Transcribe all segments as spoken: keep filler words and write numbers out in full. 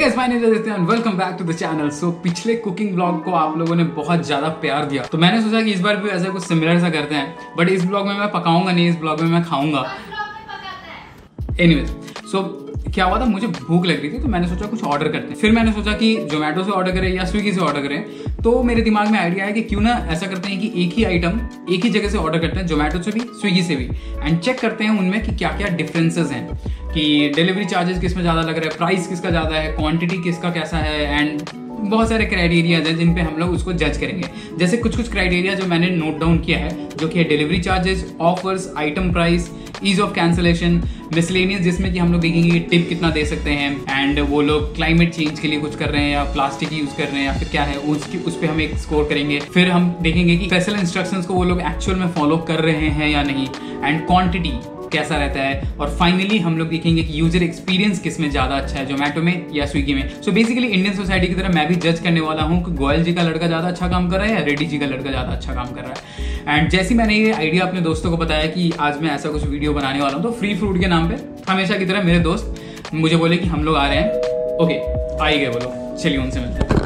guys, my name is Aditya and welcome back to the channel. So पिछले cooking blog को आप लोगों ने बहुत ज्यादा प्यार दिया, तो मैंने सोचा कि इस बार भी ऐसा कुछ सिमिलर सा करते हैं। बट इस ब्लॉग में मैं पकाऊंगा नहीं, इस ब्लॉग में मैं खाऊंगा। एनीवेज, सो क्या हुआ था, मुझे भूख लग रही थी तो मैंने सोचा कुछ ऑर्डर करते हैं। फिर मैंने सोचा कि जोमेटो से ऑर्डर करें या स्विगी से ऑर्डर करें। तो मेरे दिमाग में आइडिया है कि क्यों ना ऐसा करते हैं कि एक ही आइटम एक ही जगह से ऑर्डर करते हैं, जोमेटो से भी स्विगी से भी, एंड चेक करते हैं उनमें कि क्या क्या डिफरेंसेस हैं, कि डिलीवरी चार्जेस किस में ज़्यादा लग रहा है, प्राइस किसका ज़्यादा है, क्वांटिटी किसका कैसा है, एंड बहुत सारे क्राइटेरियाज हैं जिन पे हम लोग उसको जज करेंगे। जैसे कुछ कुछ क्राइटेरिया जो मैंने नोट डाउन किया है, जो कि है delivery charges, offers, item price, ease of cancellation, miscellaneous जिसमें कि हम लोग देखेंगे कि टिप कितना दे सकते हैं, एंड वो लोग क्लाइमेट चेंज के लिए कुछ कर रहे हैं या प्लास्टिक यूज कर रहे हैं या फिर क्या है, उसकी उस पर हम एक स्कोर करेंगे। फिर हम देखेंगे कि स्पेशल इंस्ट्रक्शंस को वो लोग एक्चुअल में फॉलो कर रहे हैं या नहीं, एंड क्वांटिटी कैसा रहता है, और फाइनली हम लोग देखेंगे कि यूजर एक्सपीरियंस किस में ज्यादा अच्छा है, जोमेटो में या स्विगी में। सो बेसिकली इंडियन सोसाइटी की तरह मैं भी जज करने वाला हूँ कि गोयल जी का लड़का ज्यादा अच्छा काम कर रहा है या रेड्डी जी का लड़का ज्यादा अच्छा काम कर रहा है। एंड जैसे मैंने ये आइडिया अपने दोस्तों को बताया कि आज मैं ऐसा कुछ वीडियो बनाने वाला हूँ, तो फ्री फूड के नाम पे हमेशा की तरह मेरे दोस्त मुझे बोले कि हम लोग आ रहे हैं। ओके, आ ही गए वो लोग, चलिए उनसे मिलते हैं।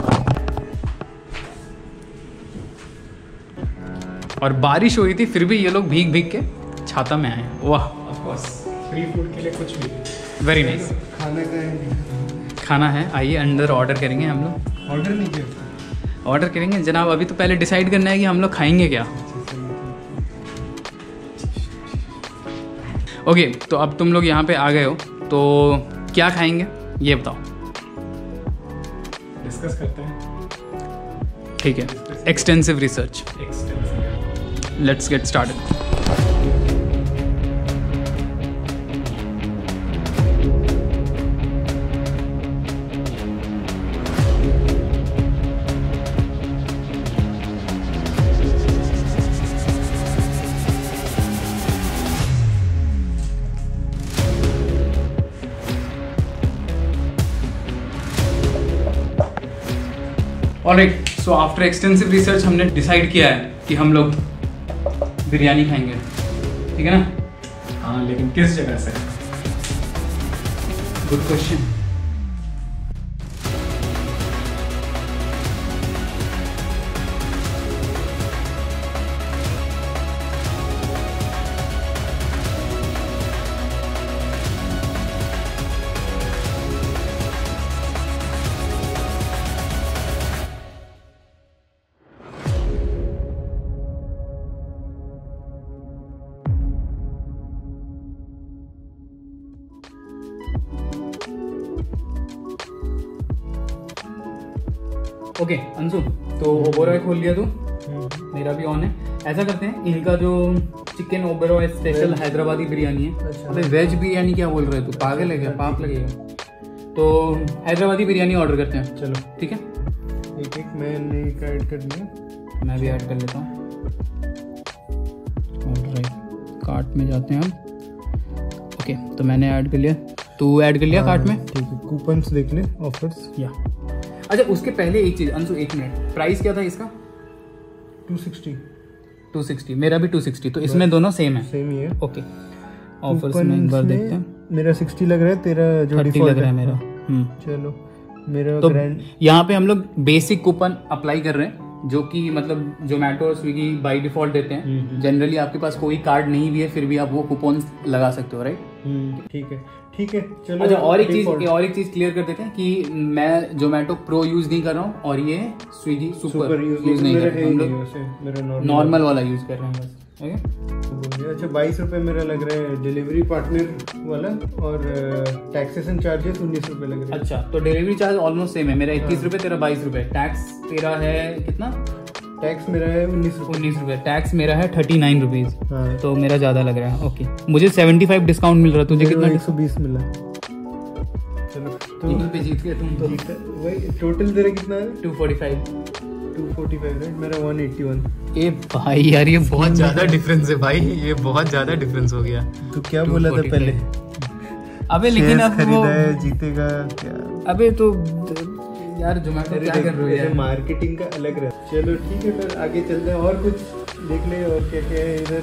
और बारिश हो रही थी फिर भी ये लोग भीग भीग के छाता में आए। वाह, ऑफ कोर्स फ्री फूड के लिए कुछ भी। Very nice. खाने का है, खाना है। आइए अंदर ऑर्डर करेंगे हम लोग। ऑर्डर नहीं किया, ऑर्डर करेंगे जनाब। अभी तो पहले डिसाइड करना है कि हम लोग खाएंगे क्या। ओके okay, तो अब तुम लोग यहाँ पे आ गए हो, तो क्या खाएंगे ये बताओ। डिस्कस करते हैं। ठीक है, extensive research. Let's get started. Alright, so after extensive research हमने डिसाइड किया है कि हम लोग बिरयानी खाएंगे, ठीक है ना? हाँ, लेकिन किस जगह से? Good question. Okay okay, Anshu, तो ओबेरॉय खोल लिया तू, मेरा भी ऑन है। ऐसा करते हैं, इनका जो चिकन ओबेरॉय स्पेशल हैदराबादी बिरयानी है। अच्छा। अबे वेज बिरयानी क्या बोल रहे तू, पागल है क्या, पाप लगेगा। तो हैदराबादी बिरयानी ऑर्डर करते हैं, चलो ठीक है। एक एक मैंने ऐड कर दिया, मैं भी ऐड कर लेता हूँ। ऑलराइट, कार्ट में जाते हैं हम। ओके, तो मैंने ऐड कर लिया, तू ऐड कर लिया कार्ट में? ठीक है, कूपन्स देख ले, ऑफर्स। या अच्छा, उसके पहले एक चीज अंशु, एक मिनट, प्राइस क्या था इसका? To sixty. टू सिक्सटी, मेरा भी टू सिक्सटी, तो इसमें दोनों सेम है। सेम ही है। ओके, ऑफर्स में एक बार देखते हैं। मेरा सिक्सटी लग रहा है, तेरा जो डिफॉल्ट लग रहा है मेरा। हम्म, चलो मेरा तो ग्रैंड। यहाँ पे हम लोग बेसिक कूपन अप्लाई कर रहे हैं, जो कि मतलब जोमेटो और स्विगी बाय डिफॉल्ट देते हैं। जनरली आपके पास कोई कार्ड नहीं भी है फिर भी आप वो कूपन लगा सकते हो, राइट? ठीक है ठीक है, चलो। अच्छा, और एक चीज और एक चीज क्लियर कर देते हैं कि मैं जोमेटो प्रो यूज नहीं कर रहा हूँ और ये स्विगी सुपर यूज नहीं कर रहा हूँ, हम लोग नॉर्मल वाला यूज कर रहे हैं बस। ओके, अच्छा, बाईस रुपए मेरा लग रहा है डिलीवरी पार्टनर वाला, और टैक्सेशन चार्जेस उन्नीस रुपए लग रहे हैं। अच्छा, तो डिलीवरी चार्ज ऑलमोस्ट सेम है, मेरा इक्कीस रुपए, तेरा बाईस रुपए। टैक्स तेरा है कितना? टैक्स मेरा है उन्नीस रुपए। उन्नीस रुपए टैक्स मेरा है थर्टी नाइन रुपीज। तो मेरा ज्यादा लग रहा है। ओके, मुझे सेवेंटी फाइव डिस्काउंट मिल रहा है, तुझे कितना? एक सौ बीस मिला। चलो, टोटल पे जीत गए तुम तो। वही टोटल तेरा कितना है? Two forty five. Two forty five, right? मेरा वन एट्टी वन। ए भाई यार, ये बहुत ज्यादा डिफरेंस है भाई, ये बहुत ज्यादा डिफरेंस हो गया। तो क्या बोला था पहले? अबे लेकिन अब वो जीतेगा क्या? अबे तो यार जोमेटो क्या कर रही है, मार्केटिंग का अलग रहता है। चलो ठीक है, फिर आगे चलते हैं और कुछ देख ले और क्या क्या है इधर।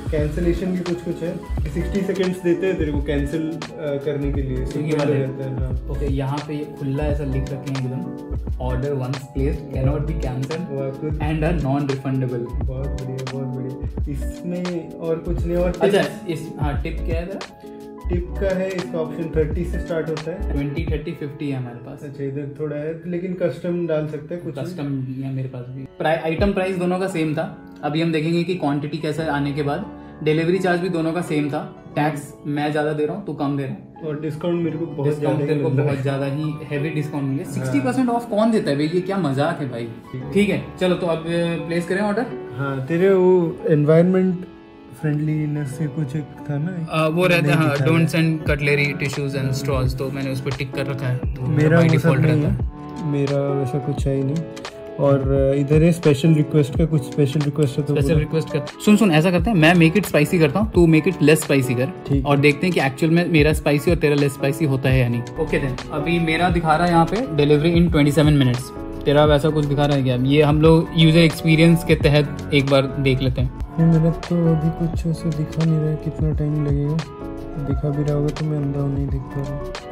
कैंसिलेशन भी कुछ कुछ है, सिक्सटी सेकंड्स देते हैं तेरे को कैंसिल करने के लिए। स्विगी वाले रहते हैं। हाँ ओके, यहाँ पे ये खुला ऐसा लिख रखे हैं एकदम, order once placed can not be cancelled and are non refundable. बहुत बढ़िया बहुत बढ़िया। इसमें और कुछ नहीं। और अच्छा इस हाँ टिप क्या है तेरा? टिप का है इसका ऑप्शन थर्टी से स्टार्ट होता है, ट्वेंटी थर्टी फिफ्टी है हमारे पास। अच्छा इधर थोड़ा है लेकिन कस्टम डाल सकते हैं कुछ। कस्टम है मेरे पास भी। प्राइस आइटम प्राइस दोनों का सेम था। अभी हम देखेंगे कि क्वांटिटी कैसा आने के बाद। डिलीवरी चार्ज भी दोनों का सेम था। टैक्स मैं ज्यादा दे रहा हूँ, तू कम दे रहा है। और डिस्काउंट मेरे को बहुत ज्यादा तेरे को बहुत ज्यादा ही हैवी डिस्काउंट मिले। सिक्सटी परसेंट ऑफ कौन देता है भाई, ये क्या मजाक है भाई। ठीक है चलो तो अब प्लेस करें ऑर्डर। हाँ तेरे वो एनवायरनमेंट फ्रेंडलीनेस से कुछ एक था ना। आ, वो रहता है हाँ, don't send cutlery tissues and straws, तो मैंने उस पर टिक कर रखा है। तो मेरा डिफॉल्ट रहता है, मेरा वैसा कुछ है ही नहीं। और इधर है स्पेशल रिक्वेस्ट का, कुछ स्पेशल रिक्वेस्ट है तो स्पेशल रिक्वेस्ट कर। सुन सुन ऐसा करते हैं, मैं मेक इट स्पाइसी करता हूँ, तू मेक इट लेस स्पाइसी कर, और देखते हैं कि एक्चुअल में मेरा स्पाइसी और तेरा लेस स्पाइसी होता है या नहीं। ओके देन अभी मेरा दिखा रहा है यहाँ पे delivery in twenty seven minutes. तेरा वैसा कुछ दिखा रहा है क्या? ये हम लोग यूजर एक्सपीरियंस के तहत एक बार देख लेते हैं। मेरा तो अभी कुछ ऐसे दिखा नहीं रहा है कितना टाइम लगेगा। दिखा भी रहा होगा तो मैं अंदर नहीं दिख पा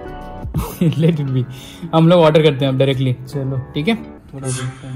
रहा। लेट इट बी, हम लोग ऑर्डर करते हैं अब डायरेक्टली। चलो ठीक है। थोड़ा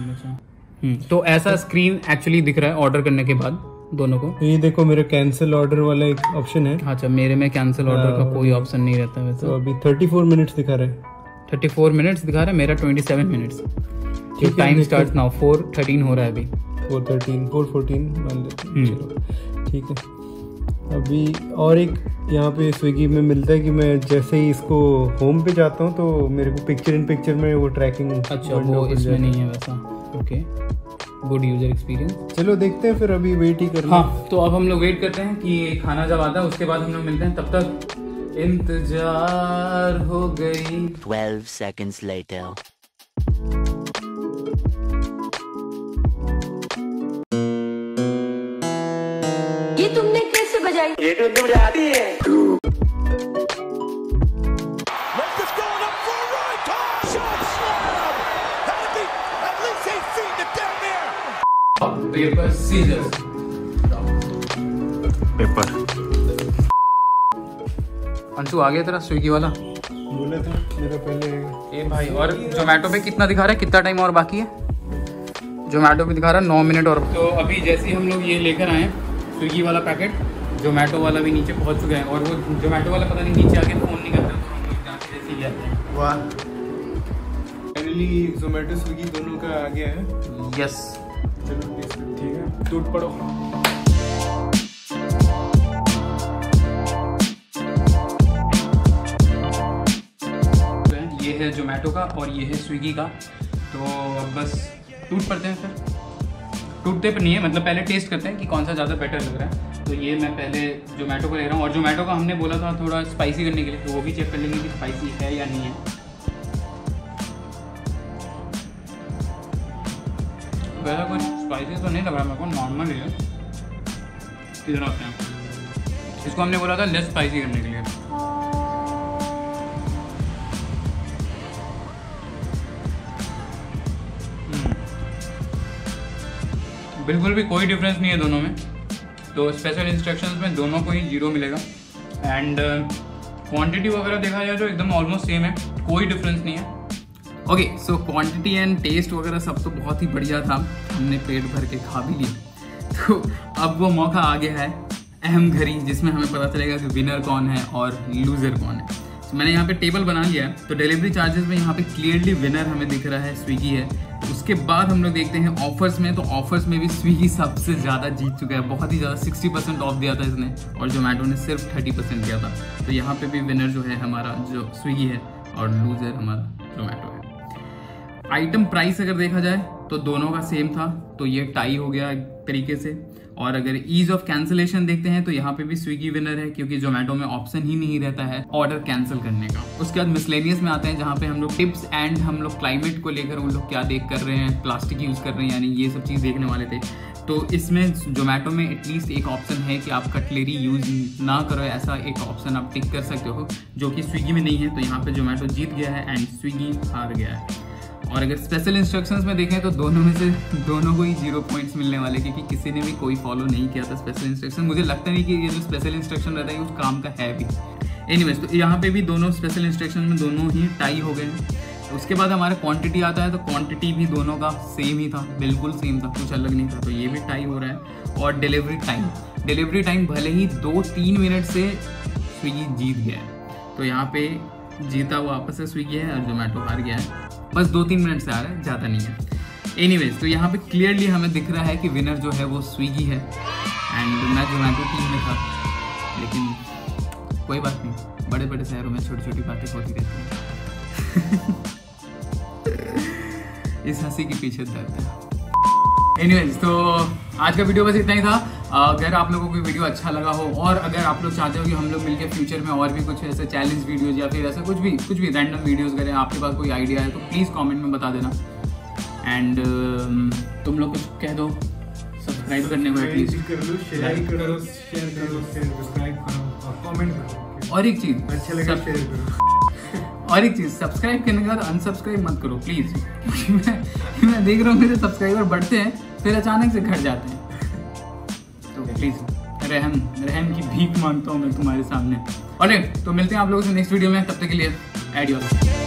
हम्म तो ऐसा स्क्रीन एक्चुअली दिख रहा है ऑर्डर करने के बाद दोनों को। ये देखो मेरा कैंसिल ऑर्डर वाला एक ऑप्शन है। अच्छा मेरे में कैंसिल ऑर्डर का कोई ऑप्शन नहीं रहता वैसे। तो अभी थर्टी फोर मिनट्स दिखा रहा है। थर्टी फोर मिनट्स दिखा रहा है, मेरा twenty seven minutes. Time start now, four thirteen हो रहा है अभी। फोर थर्टीन फोर फोर्टीन मान लेते हैं। चलो ठीक है। अभी और एक यहाँ पे स्विगी में मिलता है कि मैं जैसे ही इसको होम पे जाता हूँ तो मेरे को पिक्चर इन पिक्चर में वो ट्रैकिंग। अच्छा वो इसमें नहीं है वैसा। Okay good user experience. चलो देखते हैं फिर, अभी वेट ही करना। हाँ तो अब हम लोग वेट करते हैं कि खाना जब आता है उसके बाद हम लोग मिलते हैं। तब तक इंतजार हो गई। Twelve seconds later. ये तुमने कैसे बजाई? ये तो बजाती है। Paper scissors paper. अंशु आ गया तेरा स्विगी वाला? बोला था मेरा पहले। ए भाई और जोमेटो पे कितना दिखा रहा है, कितना टाइम और बाकी है? जोमेटो पे दिखा रहा है नौ मिनट और। तो अभी जैसे ही हम लोग ये लेकर आए स्विगी वाला पैकेट, जोमेटो वाला भी नीचे पहुंच चुका है। और वो जोमेटो वाला पता नहीं नीचे आके फोन नहीं करता, तो हम लोग जाके जैसे ही जाते हैं। वाह फाइनली जोमेटो स्विगी दोनों का आ गया है। यस चलो ठीक है, टूट पड़ो। ये है जोमेटो का और ये है स्विगी का। तो अब बस टूट पड़ते हैं फिर। टूटते पर नहीं है, मतलब पहले टेस्ट करते हैं कि कौन सा ज़्यादा बेटर लग रहा है। तो ये मैं पहले जोमेटो को ले रहा हूँ। और जोमेटो का हमने बोला था थोड़ा स्पाइसी करने के लिए, तो वो भी चेक कर लेंगे कि स्पाइसी है या नहीं है। वैसा कुछ स्पाइसी तो नहीं लग रहा मेरे को, नॉर्मल ही है। इधर आते हैं, इसको हमने बोला था लेस स्पाइसी करने के लिए। बिल्कुल भी कोई डिफरेंस नहीं है दोनों में। तो स्पेशल इंस्ट्रक्शंस में दोनों को ही जीरो मिलेगा। एंड क्वांटिटी वगैरह देखा जाए तो एकदम ऑलमोस्ट सेम है, कोई डिफरेंस नहीं है। Okay so quantity and taste वगैरह सब तो बहुत ही बढ़िया था, हमने पेट भर के खा भी लिया। तो अब वो मौका आ गया है अहम घड़ी, जिसमें हमें पता चलेगा कि विनर कौन है और लूज़र कौन है। तो मैंने यहाँ पे टेबल बना लिया है। तो डिलीवरी चार्जेस में यहाँ पे क्लियरली विनर हमें दिख रहा है स्विगी है। उसके बाद हम लोग देखते हैं ऑफर्स में। तो ऑफर्स में भी स्विगी सबसे ज़्यादा जीत चुका है, बहुत ही ज़्यादा, सिक्सटी परसेंट ऑफ दिया था इसने और जोमेटो ने सिर्फ थर्टी परसेंट दिया था। तो यहाँ पे भी विनर जो है हमारा जो स्विगी है और लूजर हमारा जोमेटो है। आइटम प्राइस अगर देखा जाए तो दोनों का सेम था, तो ये टाई हो गया एक तरीके से। और अगर ईज ऑफ कैंसिलेशन देखते हैं तो यहाँ पे भी स्विगी विनर है, क्योंकि जोमेटो में ऑप्शन ही नहीं रहता है ऑर्डर कैंसिल करने का। उसके बाद मिसलेनियस में आते हैं, जहाँ पे हम लोग टिप्स एंड हम लोग क्लाइमेट को लेकर उन लोग क्या देख कर रहे हैं, प्लास्टिक यूज कर रहे हैं, यानी ये सब चीज़ देखने वाले थे। तो इसमें जोमेटो में एटलीस्ट एक ऑप्शन है कि आप कटलेरी यूज ना करो, ऐसा एक ऑप्शन आप टिक कर सकते हो, जो कि स्विगी में नहीं है। तो यहाँ पे जोमेटो जीत गया है एंड स्विगी हार गया है। और अगर स्पेशल इंस्ट्रक्शंस में देखें तो दोनों में से दोनों को ही जीरो पॉइंट्स मिलने वाले, क्योंकि किसी ने भी कोई फॉलो नहीं किया था स्पेशल इंस्ट्रक्शन। मुझे लगता नहीं कि ये जो स्पेशल इंस्ट्रक्शन रहता है उस काम का है भी। एनीवेज, तो यहाँ पे भी दोनों स्पेशल इंस्ट्रक्शन में दोनों ही टाई हो गए हैं। उसके बाद हमारा क्वांटिटी आता है, तो क्वांटिटी भी दोनों का सेम ही था, बिल्कुल सेम था, कुछ अलग नहीं था, तो ये भी टाई हो रहा है। और डिलीवरी टाइम डिलीवरी टाइम भले ही दो तीन मिनट से स्विगी जीत गया है, तो यहाँ पे जीता हुआ आपस से स्विगी है और जोमेटो हार गया है, बस दो तीन मिनट से आ रहा है, ज़्यादा नहीं है। एनीवेज, तो यहाँ पे क्लियरली हमें दिख रहा है कि विनर जो है वो स्विगी है, एंड मैं जोमेटो टीम में था, लेकिन कोई बात नहीं, बड़े बड़े शहरों में छोटी छोटी बातें होती रहती हैं। इस हंसी के पीछे दर्द है। एनीवेज, तो आज का वीडियो बस इतना ही था। अगर आप लोगों को वीडियो अच्छा लगा हो और अगर आप लोग चाहते हो कि हम लोग मिलकर फ्यूचर में और भी कुछ ऐसे चैलेंज वीडियोज या फिर ऐसा कुछ भी कुछ भी रैंडम वीडियोस करें, आपके पास कोई आइडिया है तो प्लीज़ कमेंट में बता देना। एंड uh, तुम लोग कुछ कह दो सब्सक्राइब करने को एटलीस्ट कर लो, शेयर करो, शेयर करो, सब्सक्राइब करो और कमेंट करो। और एक चीज़ अच्छा लगा शेयर करो। और एक चीज़, सब्सक्राइब करने के बाद अनसब्सक्राइब मत करो प्लीज़, क्योंकि मैं मैं देख रहा हूँ मेरे सब्सक्राइबर बढ़ते हैं फिर अचानक से घट जाते हैं, तो प्लीज़ रहम रहम की भीख मांगता हूँ मैं तुम्हारे सामने। ऑलराइट, तो मिलते हैं आप लोगों से नेक्स्ट वीडियो में, तब तक के लिए एडियोस।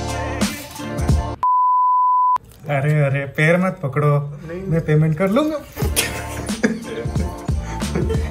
अरे अरे पैर मत पकड़ो, मैं पेमेंट कर लूँगा।